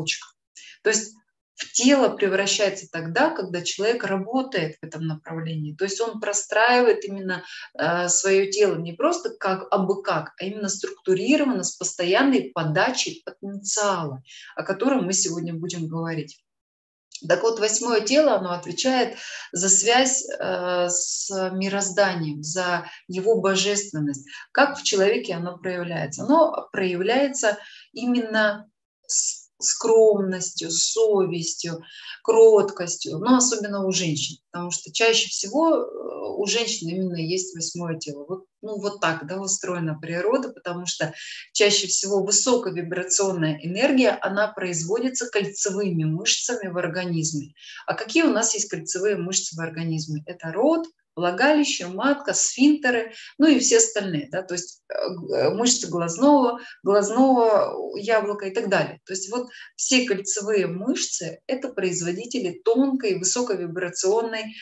точка. То есть в тело превращается тогда, когда человек работает в этом направлении. То есть он простраивает именно свое тело не просто как абы как, а именно структурированно, с постоянной подачей потенциала, о котором мы сегодня будем говорить. Так вот, восьмое тело, оно отвечает за связь с мирозданием, за его божественность. Как в человеке оно проявляется? Оно проявляется именно с скромностью, с совестью, кроткостью, но особенно у женщин, потому что чаще всего у женщин именно есть восьмое тело. Вот, ну, вот так, да, устроена природа, потому что чаще всего высоковибрационная энергия, она производится кольцевыми мышцами в организме. А какие у нас есть кольцевые мышцы в организме? Это рот, влагалище, матка, сфинктеры, ну и все остальные, да, то есть мышцы глазного яблока и так далее. То есть вот все кольцевые мышцы – это производители тонкой, высоковибрационной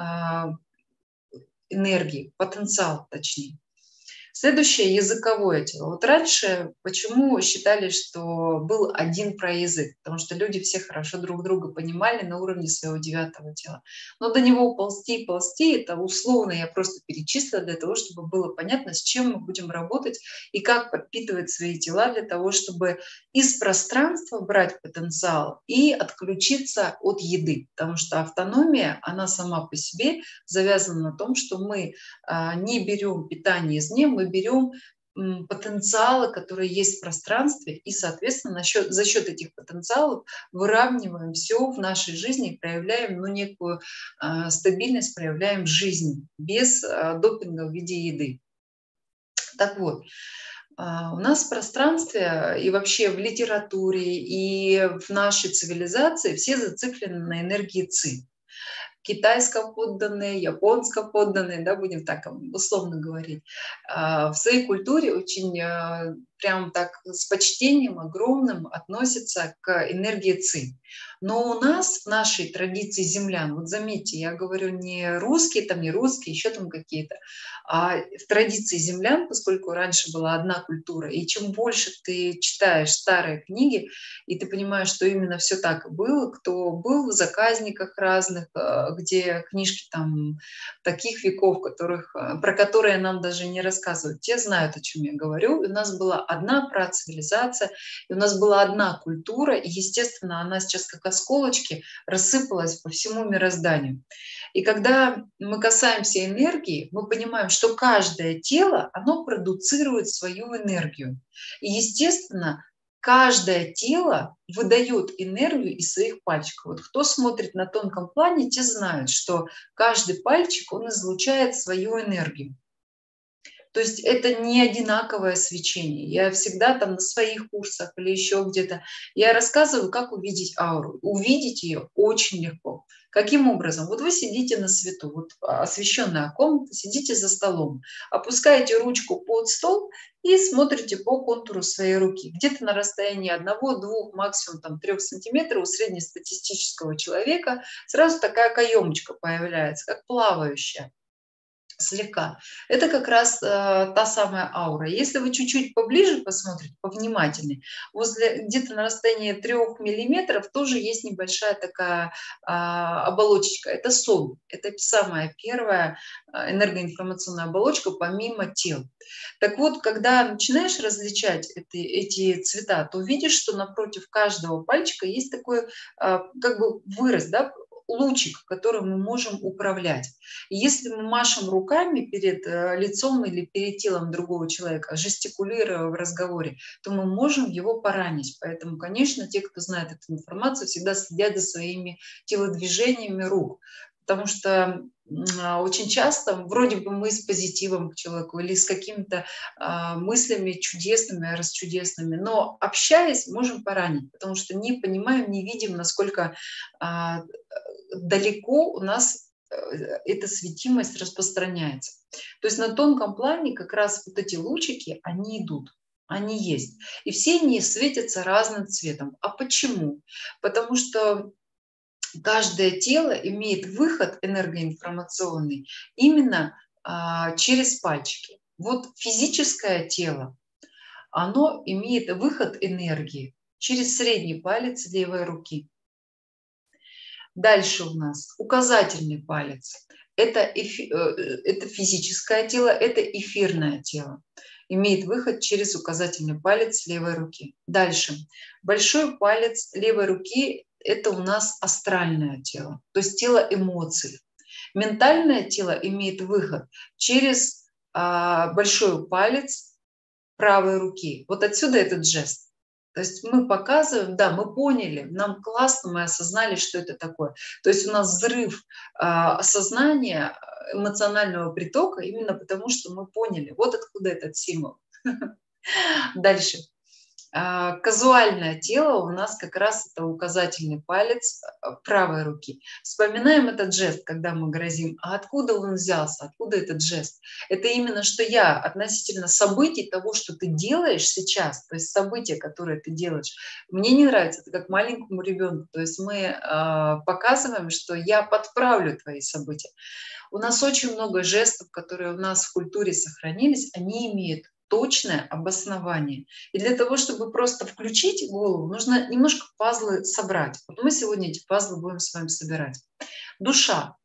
энергии, потенциал точнее. Следующее – языковое тело. Вот раньше почему считали, что был один про язык? Потому что люди все хорошо друг друга понимали на уровне своего девятого тела. Но до него ползти, это условно я просто перечислила для того, чтобы было понятно, с чем мы будем работать и как подпитывать свои тела для того, чтобы из пространства брать потенциал и отключиться от еды. Потому что автономия, она сама по себе завязана на том, что мы не берем питание извне, мы берем потенциалы, которые есть в пространстве, и, соответственно, за счет этих потенциалов выравниваем все в нашей жизни, проявляем некую стабильность, проявляем жизнь без допинга в виде еды. Так вот, у нас в пространстве и вообще в литературе, и в нашей цивилизации все зациклены на энергии ци. Китайско-подданные, японско-подданные, да, будем так условно говорить, в своей культуре очень прям так с почтением огромным относятся к энергии ци. Но у нас в нашей традиции землян, вот заметьте, я говорю не русские, там не русские, еще там какие-то, а в традиции землян, поскольку раньше была одна культура, и чем больше ты читаешь старые книги, и ты понимаешь, что именно все так и было, кто был в заказниках разных, где книжки там таких веков, про которые нам даже не рассказывают, те знают, о чем я говорю. И у нас была одна працивилизация, и у нас была одна культура, и, естественно, она сейчас как осколочки рассыпалась по всему мирозданию. И когда мы касаемся энергии, мы понимаем, что каждое тело, оно продуцирует свою энергию. И, естественно, каждое тело выдает энергию из своих пальчиков. Вот кто смотрит на тонком плане, те знают, что каждый пальчик, он излучает свою энергию. То есть это не одинаковое свечение. Я всегда там на своих курсах или еще где-то, я рассказываю, как увидеть ауру. Увидеть ее очень легко. Каким образом? Вот вы сидите на свету, вот освещенная комната, сидите за столом, опускаете ручку под стол и смотрите по контуру своей руки. Где-то на расстоянии 1, 2, максимум там, 3 сантиметров у среднестатистического человека сразу такая каемочка появляется, как плавающая. Слегка. Это как раз та самая аура. Если вы чуть-чуть поближе посмотрите, повнимательнее, возле где-то на расстоянии 3 миллиметров тоже есть небольшая такая оболочечка. Это сон. Это самая первая энергоинформационная оболочка помимо тел. Так вот, когда начинаешь различать эти цвета, то видишь, что напротив каждого пальчика есть такой как бы вырос, да, лучик, которым мы можем управлять. И если мы машем руками перед лицом или перед телом другого человека, жестикулируя в разговоре, то мы можем его поранить. Поэтому, конечно, те, кто знает эту информацию, всегда следят за своими телодвижениями рук. Потому что очень часто вроде бы мы с позитивом к человеку или с какими-то мыслями чудесными, расчудесными, но общаясь, можем поранить, потому что не понимаем, не видим, насколько далеко у нас эта светимость распространяется. То есть на тонком плане как раз вот эти лучики, они идут. Они есть. И все они светятся разным цветом. А почему? Потому что каждое тело имеет выход энергоинформационный именно через пальчики. Вот физическое тело, оно имеет выход энергии через средний палец левой руки. Дальше у нас указательный палец. Это физическое тело, это эфирное тело. Имеет выход через указательный палец левой руки. Дальше. Большой палец левой руки – это у нас астральное тело, то есть тело эмоций. Ментальное тело имеет выход через большой палец правой руки. Вот отсюда этот жест. То есть мы показываем, да, мы поняли, нам классно, мы осознали, что это такое. То есть у нас взрыв осознания эмоционального притока именно потому, что мы поняли, вот откуда этот символ. Дальше. Казуальное тело у нас как раз это указательный палец правой руки. Вспоминаем этот жест, когда мы грозим. А откуда он взялся? Откуда этот жест? Это именно что я относительно событий того, что ты делаешь сейчас, то есть события, которые ты делаешь. Мне не нравится, это как маленькому ребенку. То есть мы показываем, что я подправлю твои события. У нас очень много жестов, которые у нас в культуре сохранились, они имеют точное обоснование. И для того, чтобы просто включить голову, нужно немножко пазлы собрать. Вот мы сегодня эти пазлы будем с вами собирать. Душа.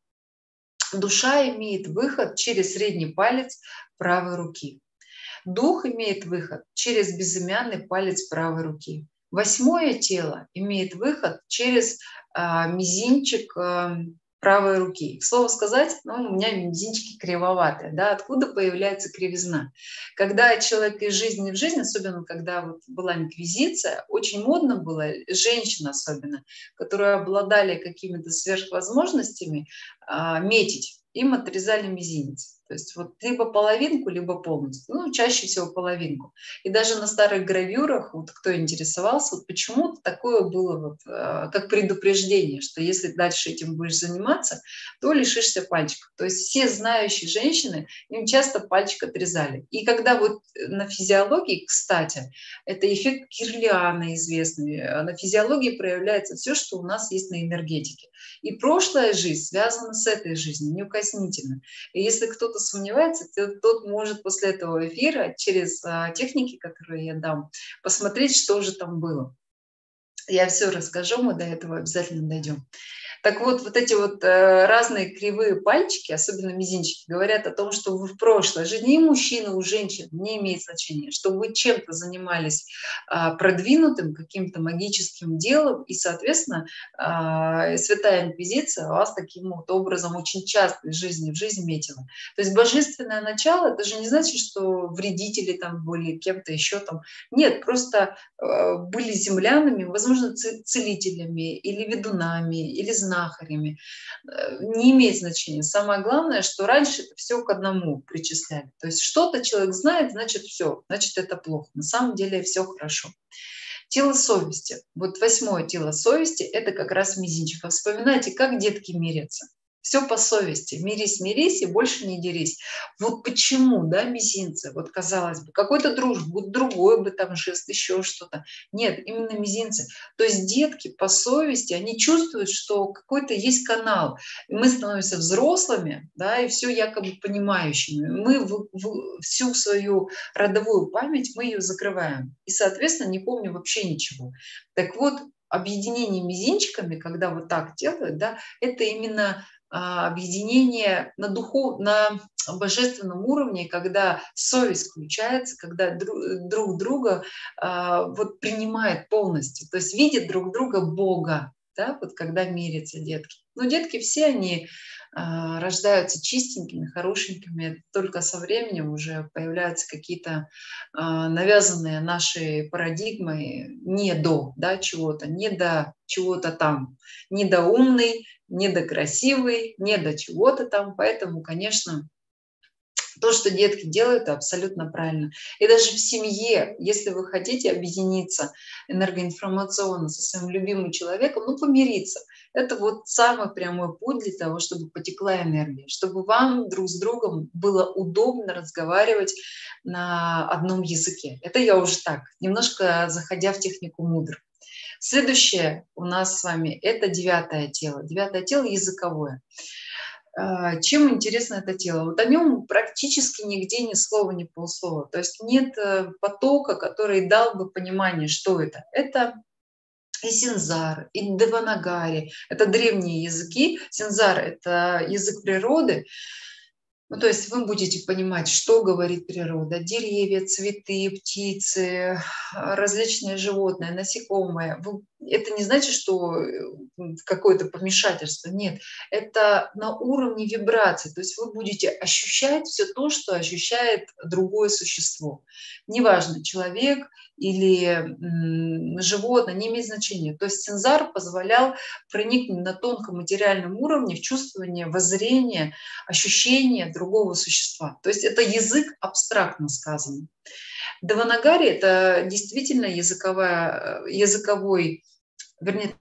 Душа имеет выход через средний палец правой руки. Дух имеет выход через безымянный палец правой руки. Восьмое тело имеет выход через мизинчик правой руки. К слову сказать, у меня мизинчики кривоватые. Да? Откуда появляется кривизна? Когда человек из жизни в жизнь, особенно когда вот была инквизиция, очень модно было, женщин особенно, которые обладали какими-то сверхвозможностями, метить, им отрезали мизинец. То есть вот либо половинку, либо полностью. Ну, чаще всего половинку. И даже на старых гравюрах, вот кто интересовался, вот почему-то такое было вот, как предупреждение, что если дальше этим будешь заниматься, то лишишься пальчиков. То есть все знающие женщины, им часто пальчик отрезали. И когда вот на физиологии, кстати, это эффект Кирлиана известный, на физиологии проявляется все, что у нас есть на энергетике. И прошлая жизнь связана с этой жизнью, неукоснительно. И если кто-то сомневается, тот может после этого эфира через техники, которые я дам, посмотреть, что же там было. Я все расскажу, мы до этого обязательно дойдем. Так вот, вот эти вот разные кривые пальчики, особенно мизинчики, говорят о том, что вы в прошлой жизни, и мужчина, у женщин, не имеет значения, что вы чем-то занимались продвинутым каким-то магическим делом, и, соответственно, Святая Инквизиция вас таким вот образом очень часто из жизни в жизнь метила. То есть божественное начало, это же не значит, что вредители там были кем-то еще там. Нет, просто были землянами, возможно, целителями или ведунами, или знахарями. Не имеет значения. Самое главное, что раньше это все к одному причисляли. То есть что-то человек знает, значит все, значит это плохо. На самом деле все хорошо. Тело совести. Вот восьмое тело совести – это как раз мизинчик. Вспоминайте, как детки мирятся. Все по совести. Мирись, мирись и больше не дерись. Вот почему, да, мизинцы? Вот казалось бы, какой-то другой бы там жест, еще что-то. Нет, именно мизинцы. То есть детки по совести, они чувствуют, что какой-то есть канал. И мы становимся взрослыми, да, и все якобы понимающими. Мы всю свою родовую память, мы ее закрываем. И, соответственно, не помним вообще ничего. Так вот, объединение мизинчиками, когда вот так делают, да, это именно объединение на божественном уровне, когда совесть включается, когда друг друга вот принимает полностью, то есть видят друг друга Бога, да, вот когда мирятся детки. Но детки все, они рождаются чистенькими, хорошенькими, только со временем уже появляются какие-то навязанные нашей парадигмой не до, да, чего-то, не до чего-то там, не до умный, не до красивый, не до чего-то там. Поэтому, конечно, то, что детки делают, абсолютно правильно. И даже в семье, если вы хотите объединиться энергоинформационно со своим любимым человеком, ну, помириться. Это вот самый прямой путь для того, чтобы потекла энергия, чтобы вам друг с другом было удобно разговаривать на одном языке. Это я уже так, немножко заходя в технику мудр. Следующее у нас с вами – это девятое тело. Девятое тело языковое. Чем интересно это тело? Вот о нем практически нигде ни слова, ни полслова. То есть нет потока, который дал бы понимание, что это. Это и синзар, и деванагари. Это древние языки. Синзар – это язык природы. Ну, то есть вы будете понимать, что говорит природа. Деревья, цветы, птицы, различные животные, насекомые. Это не значит, что какое-то помешательство. Нет, это на уровне вибраций. То есть вы будете ощущать все то, что ощущает другое существо. Неважно, человек или животное, не имеет значения. То есть сензар позволял проникнуть на тонком материальном уровне в чувствование, воззрение, ощущение другого существа. То есть это язык абстрактно сказанный. Деванагари – это действительно языковой, вернее,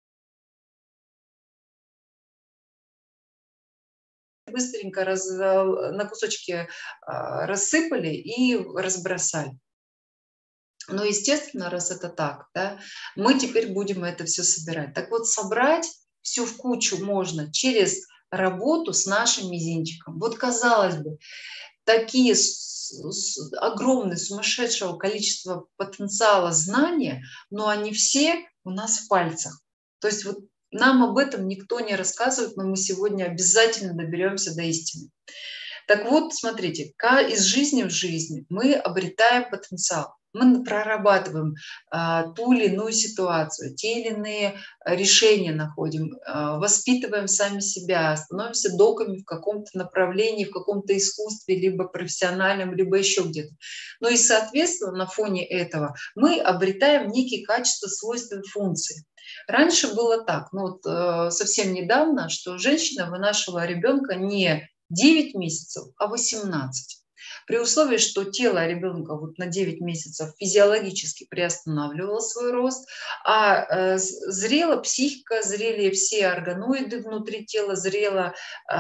быстренько на кусочки рассыпали и разбросали. Но, естественно, раз это так, да, мы теперь будем это все собирать. Так вот, собрать все в кучу можно через работу с нашим мизинчиком. Вот, казалось бы, такие огромные, сумасшедшего количества потенциала знания, но они все у нас в пальцах. То есть вот нам об этом никто не рассказывает, но мы сегодня обязательно доберемся до истины. Так вот, смотрите, из жизни в жизнь мы обретаем потенциал. Мы прорабатываем ту или иную ситуацию, те или иные решения находим, воспитываем сами себя, становимся доками в каком-то направлении, в каком-то искусстве, либо профессиональном, либо еще где-то. Ну и, соответственно, на фоне этого мы обретаем некие качества, свойства и функции. Раньше было так, ну вот совсем недавно, что женщина вынашивала ребенка не 9 месяцев, а 18. При условии, что тело ребенка вот на 9 месяцев физиологически приостанавливало свой рост, а зрела психика, зрели все органоиды внутри тела, зрела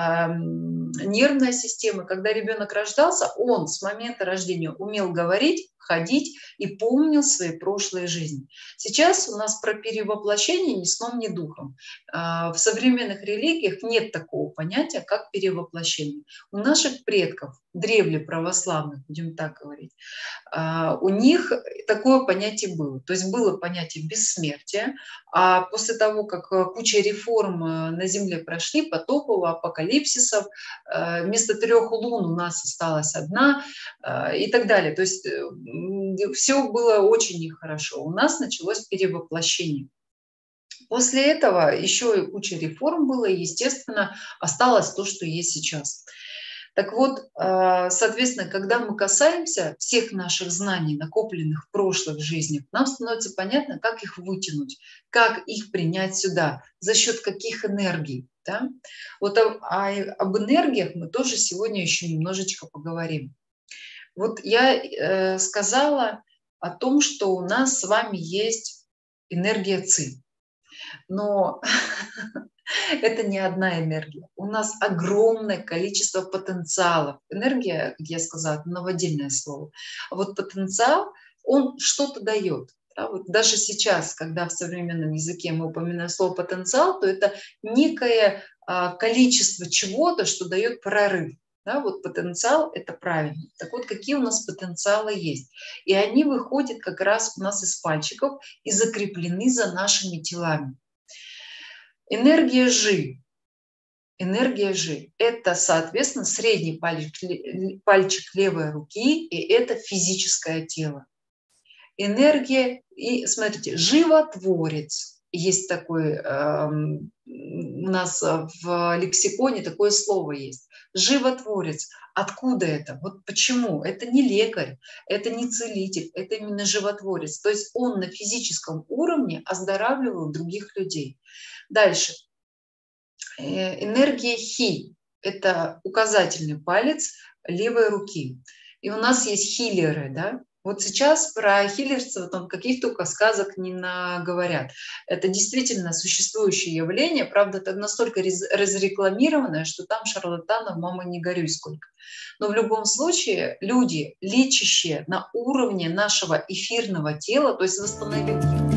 нервная система. Когда ребенок рождался, он с момента рождения умел говорить, ходить и помнил свои прошлые жизни. Сейчас у нас про перевоплощение ни сном, ни духом. В современных религиях нет такого понятия, как перевоплощение. У наших предков, древле православных, будем так говорить, у них такое понятие было. То есть было понятие бессмертия, а после того, как куча реформ на Земле прошли, потопов, апокалипсисов, вместо 3 лун у нас осталась одна и так далее. То есть все было очень нехорошо. У нас началось перевоплощение. После этого еще и куча реформ было, и, естественно, осталось то, что есть сейчас. Так вот, соответственно, когда мы касаемся всех наших знаний, накопленных в прошлых жизнях, нам становится понятно, как их вытянуть, как их принять сюда, за счет каких энергий. Да? Вот об энергиях мы тоже сегодня еще немножечко поговорим. Вот я сказала о том, что у нас с вами есть энергия ЦИ. Но это не одна энергия. У нас огромное количество потенциалов. Энергия, как я сказала, это новодельное слово. А вот потенциал, он что-то дает. Да, вот даже сейчас, когда в современном языке мы упоминаем слово потенциал, то это некое количество чего-то, что дает прорыв. Да, вот потенциал – это правильно. Так вот, какие у нас потенциалы есть? И они выходят как раз у нас из пальчиков и закреплены за нашими телами. Энергия Жи. Энергия Жи – это, соответственно, средний пальчик левой руки, и это физическое тело. Энергия, и смотрите, животворец. Есть такой, у нас в лексиконе такое слово есть. Животворец. Откуда это? Вот почему? Это не лекарь, это не целитель, это именно животворец. То есть он на физическом уровне оздоравливал других людей. Дальше. Энергия Хи – это указательный палец левой руки. И у нас есть хиллеры, да? Вот сейчас про хиллерцев там каких только сказок не наговорят. Это действительно существующее явление, правда, это настолько разрекламированное, что там шарлатанов, мама, не горюй сколько. Но в любом случае люди, лечащие на уровне нашего эфирного тела, то есть восстановив